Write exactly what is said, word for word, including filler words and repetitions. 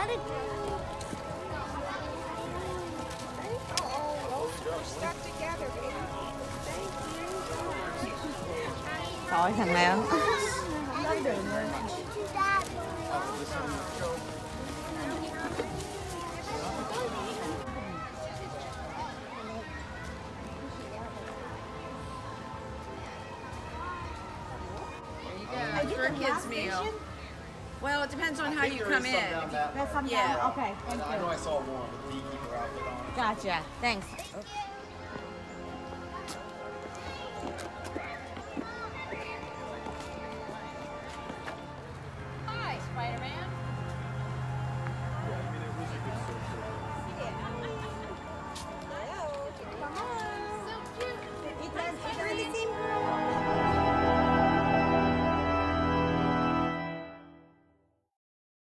it. Thôi thằng này không? It's for a kids meal. Well, it depends on how you come in. That's some Yeah. Okay, thank I know you. I saw one with beekeeper outfit on. Gotcha. Thanks.